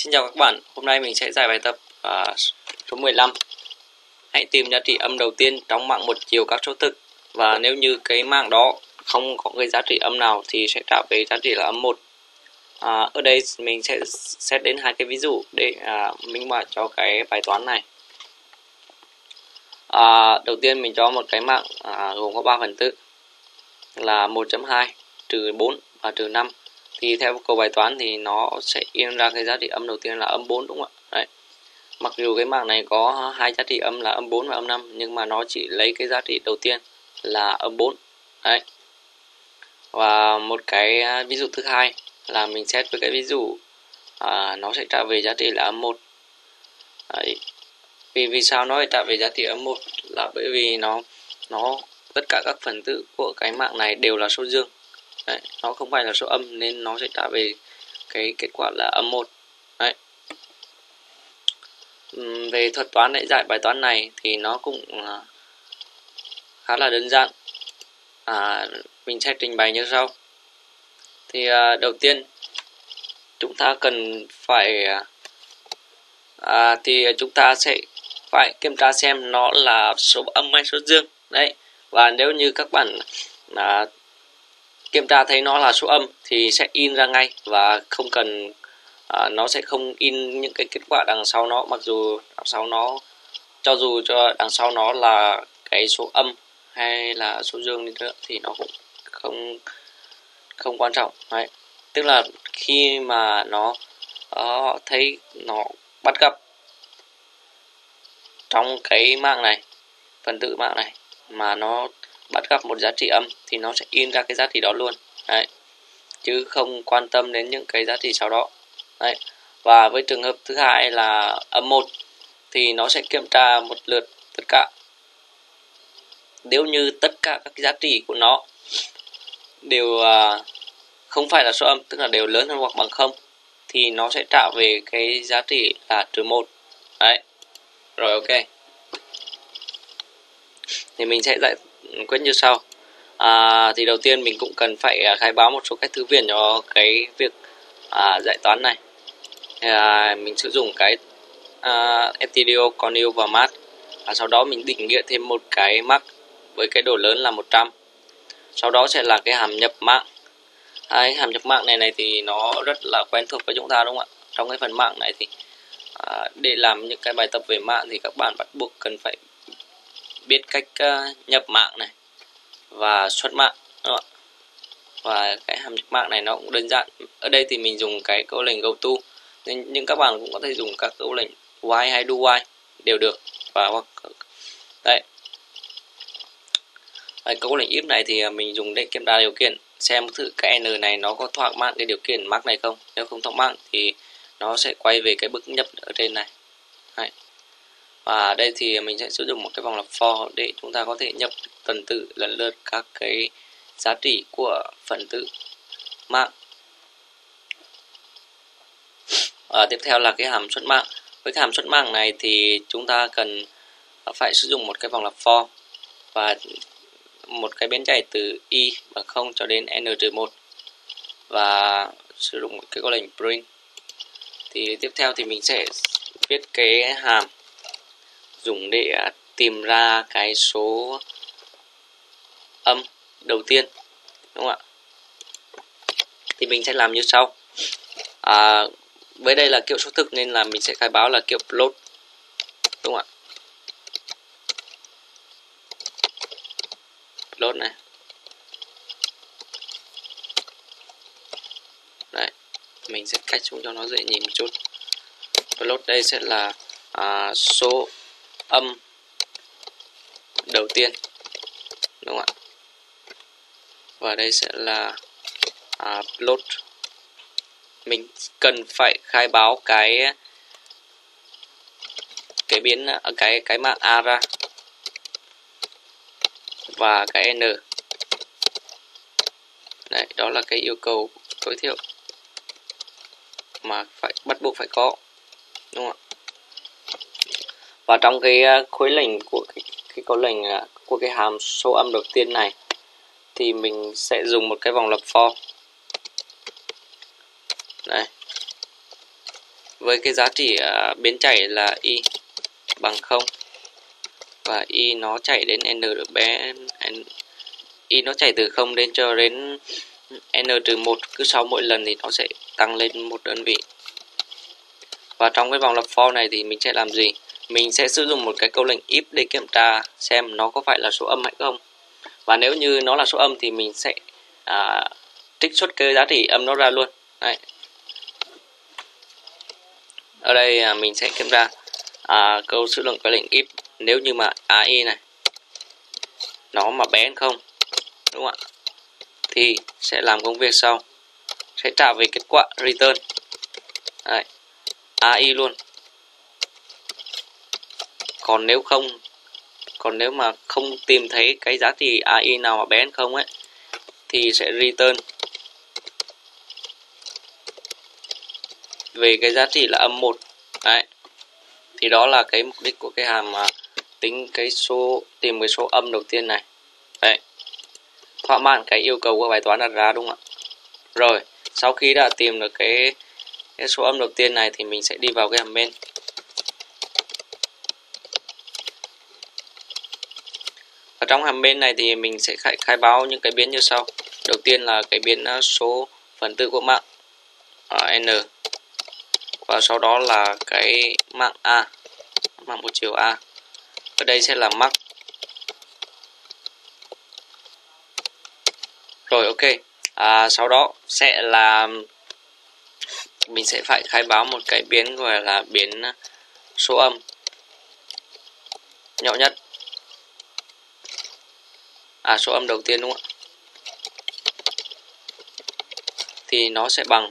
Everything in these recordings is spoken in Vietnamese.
Xin chào các bạn, hôm nay mình sẽ giải bài tập số 15. Hãy tìm giá trị âm đầu tiên trong mạng một chiều các số thực. Và nếu như cái mạng đó không có cái giá trị âm nào thì sẽ trả về giá trị là âm 1. Ở đây mình sẽ xét đến hai cái ví dụ để minh họa cho cái bài toán này. Đầu tiên mình cho một cái mạng gồm có 3 phần tử là 1.2, trừ 4 và trừ 5. Thì theo câu bài toán thì nó sẽ in ra cái giá trị âm đầu tiên là âm 4, đúng không ạ? Đấy. Mặc dù cái mạng này có hai giá trị âm là âm 4 và âm 5, nhưng mà nó chỉ lấy cái giá trị đầu tiên là âm 4. Đấy. Và một cái ví dụ thứ hai là mình xét với cái ví dụ nó sẽ trả về giá trị là âm 1. Đấy. Vì sao nó lại trả về giá trị âm 1 là bởi vì nó tất cả các phần tử của cái mạng này đều là số dương. Đấy, nó không phải là số âm nên nó sẽ trả về cái kết quả là âm 1. Đấy. Về thuật toán để giải bài toán này thì nó cũng khá là đơn giản. Mình sẽ trình bày như sau. Thì đầu tiên chúng ta cần phải chúng ta sẽ phải kiểm tra xem nó là số âm hay số dương. Đấy. Và nếu như các bạn kiểm tra thấy nó là số âm thì sẽ in ra ngay và không cần nó sẽ không in những cái kết quả đằng sau nó, mặc dù đằng sau nó cho dù cho đằng sau nó là cái số âm hay là số dương đi nữa thì nó cũng không quan trọng. Đấy. Tức là khi mà nó thấy nó bắt gặp trong cái mạng này, phần tử mạng này mà nó bắt gặp một giá trị âm thì nó sẽ in ra cái giá trị đó luôn. Đấy. Chứ không quan tâm đến những cái giá trị sau đó. Đấy. Và với trường hợp thứ hai là âm 1 thì nó sẽ kiểm tra một lượt tất cả. Nếu như tất cả các giá trị của nó đều không phải là số âm, tức là đều lớn hơn hoặc bằng 0 thì nó sẽ trả về cái giá trị là trừ 1. Đấy. Rồi, ok. Thì mình sẽ giải quyết như sau. Thì đầu tiên mình cũng cần phải khai báo một số cách thư viện cho cái việc giải toán này. Mình sử dụng cái Studio, Cornell và Math. Sau đó mình định nghĩa thêm một cái max với cái độ lớn là 100. Sau đó sẽ là cái hàm nhập mạng. Hàm nhập mạng này thì nó rất là quen thuộc với chúng ta, đúng không ạ? Trong cái phần mạng này thì để làm những cái bài tập về mạng thì các bạn bắt buộc cần phải biết cách nhập mạng này và xuất mạng, đúng không ạ? Và cái hàm nhập mạng này nó cũng đơn giản. Ở đây thì mình dùng cái câu lệnh goto, nhưng các bạn cũng có thể dùng các câu lệnh while hay do while đều được. Và hoặc đây, câu lệnh if này thì mình dùng để kiểm tra điều kiện xem thử cái n này nó có thỏa mãn cái điều kiện max này không. Nếu không thỏa mãn thì nó sẽ quay về cái bước nhập ở trên này. Đấy. Và đây thì mình sẽ sử dụng một cái vòng lặp for để chúng ta có thể nhập tuần tự lần lượt các cái giá trị của phần tử mạng. Tiếp theo là cái hàm xuất mạng. Với cái hàm xuất mạng này thì chúng ta cần phải sử dụng một cái vòng lặp for và một cái biến chạy từ y bằng 0 cho đến n-1 và sử dụng cái câu lệnh print. Thì tiếp theo thì mình sẽ viết cái hàm dùng để tìm ra cái số âm đầu tiên, đúng không ạ? Thì mình sẽ làm như sau. Với đây là kiểu số thực nên là mình sẽ khai báo là kiểu float, đúng không ạ? Float này. Đấy, mình sẽ cách xuống cho nó dễ nhìn một chút. Float đây sẽ là số âm đầu tiên, đúng không ạ? Và đây sẽ là float. Mình cần phải khai báo cái biến cái mạng a ra và cái n. Đấy, đó là cái yêu cầu tối thiểu mà bắt buộc phải có, đúng không ạ? Và trong cái khối lệnh của cái câu lệnh của cái hàm số âm đầu tiên này thì mình sẽ dùng một cái vòng lặp for. Đây. với cái giá trị biến chảy là y bằng 0 và y nó chạy đến n được bé y nó chạy từ 0 đến cho đến n-1, cứ sau mỗi lần thì nó sẽ tăng lên một đơn vị. Và trong cái vòng lặp for này thì mình sẽ làm gì? Mình sẽ sử dụng một cái câu lệnh if để kiểm tra xem nó có phải là số âm hay không. Và nếu như nó là số âm thì mình sẽ trích xuất cái giá trị âm nó ra luôn. Đấy. Ở đây mình sẽ kiểm tra câu sử dụng cái lệnh if nếu như mà AI này nó mà bé hơn 0, đúng không ạ? Thì sẽ làm công việc sau, sẽ trả về kết quả return. Đấy. AI luôn. Còn nếu mà không tìm thấy cái giá trị AI nào mà bé hơn 0 ấy thì sẽ return về cái giá trị là âm 1. Đấy. Thì đó là cái mục đích của cái hàm tìm cái số âm đầu tiên này. Đấy. Thỏa mãn cái yêu cầu của bài toán đặt ra, đúng không ạ? Rồi, sau khi đã tìm được cái số âm đầu tiên này thì mình sẽ đi vào cái hàm main. Ở trong hàm main này thì mình sẽ khai báo những cái biến như sau. Đầu tiên là cái biến số phần tử của mạng n, và sau đó là cái mạng A, mạng một chiều A. Ở đây sẽ là max. Rồi, ok. Sau đó sẽ là mình sẽ phải khai báo một cái biến gọi là biến số âm nhỏ nhất. Số âm đầu tiên, đúng không ạ? Thì nó sẽ bằng,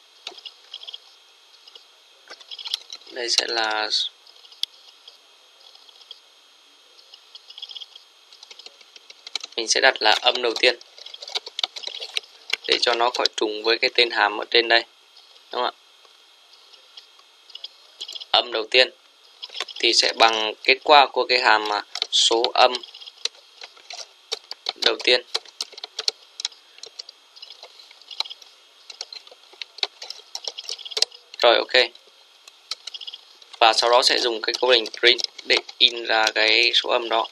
đây sẽ là mình sẽ đặt là âm đầu tiên để cho nó khỏi trùng với cái tên hàm ở trên đây, đúng không ạ? Âm đầu tiên thì sẽ bằng kết quả của cái hàm số âm đầu tiên. Rồi, ok. Và sau đó sẽ dùng cái câu lệnh print để in ra cái số âm đó.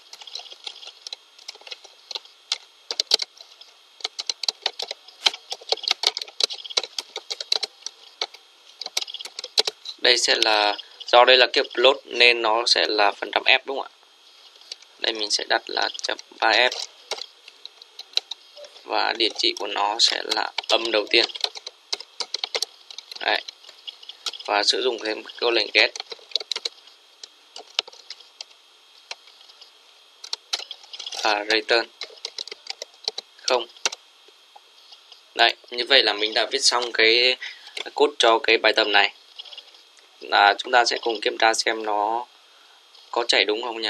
Đây sẽ là, do đây là kiểu float nên nó sẽ là phần trăm F, đúng không ạ? Đây mình sẽ đặt là .3f và địa chỉ của nó sẽ là âm đầu tiên. Đấy. Và sử dụng thêm câu lệnh get và return 0. Đấy, như vậy là mình đã viết xong cái code cho cái bài tập này. Chúng ta sẽ cùng kiểm tra xem nó có chạy đúng không nha.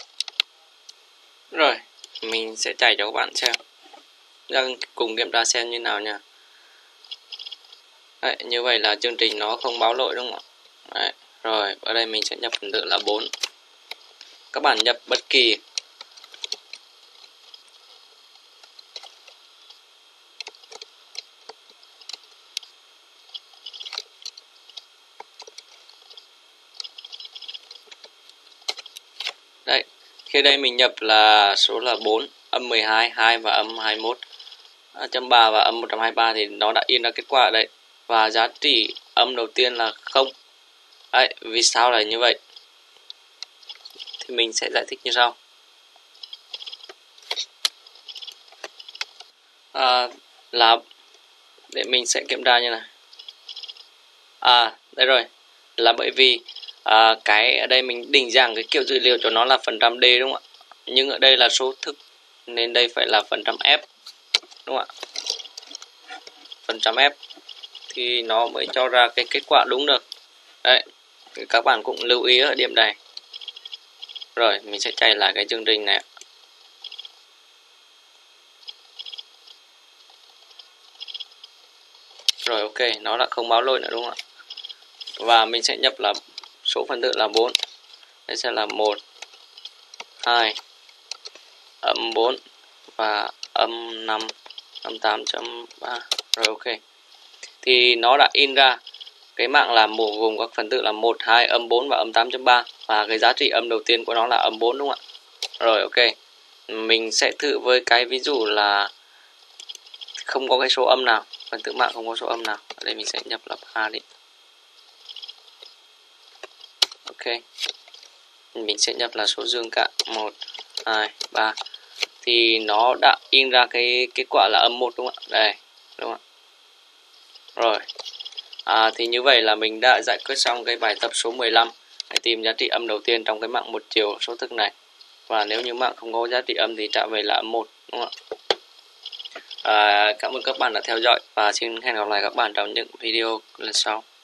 Rồi, mình sẽ chạy cho các bạn xem. Cùng kiểm tra xem như nào nha. Đấy, như vậy là chương trình nó không báo lỗi, đúng không ạ? Đấy, rồi, ở đây mình sẽ nhập phần tử là 4. Các bạn nhập bất kỳ đấy, khi đây mình nhập là số là 4, âm 12, 2 và âm 21, chấm 3 và âm 123 thì nó đã in ra kết quả ở đây. Và giá trị âm đầu tiên là 0. Đấy, vì sao là như vậy? Thì mình sẽ giải thích như sau. Là để mình sẽ kiểm tra như này. Đây rồi. Là bởi vì cái ở đây mình định dạng cái kiểu dữ liệu cho nó là phần trăm D, đúng không ạ? Nhưng ở đây là số thức nên đây phải là phần trăm F, đúng không ạ? Phần trăm F thì nó mới cho ra cái kết quả đúng được. Đấy, thì các bạn cũng lưu ý ở điểm này. Rồi, mình sẽ chạy lại cái chương trình này. Rồi, ok, nó đã không báo lỗi nữa, đúng không ạ? Và mình sẽ nhập là số phần tử là 4. Đây sẽ là 1, 2, âm 4 và âm 5, âm 8.3. Rồi, ok. Thì nó đã in ra cái mạng là gồm các phần tử là 1, 2, âm 4 và âm 8.3, và cái giá trị âm đầu tiên của nó là âm 4 đúng không ạ? Rồi ok. Mình sẽ thử với cái ví dụ là không có cái số âm nào, phần tử mạng không có số âm nào. Ở đây mình sẽ nhập là 3 đi. Ok. Mình sẽ nhập là số dương cả 1, 2, 3. Thì nó đã in ra cái kết quả là âm 1 đúng không ạ? Đây, đúng không ạ? Rồi. Thì như vậy là mình đã giải quyết xong cái bài tập số 15. Hãy tìm giá trị âm đầu tiên trong cái mạng một chiều số thức này. Và nếu như mạng không có giá trị âm thì trả về là âm 1 đúng không ạ? Cảm ơn các bạn đã theo dõi và xin hẹn gặp lại các bạn trong những video lần sau.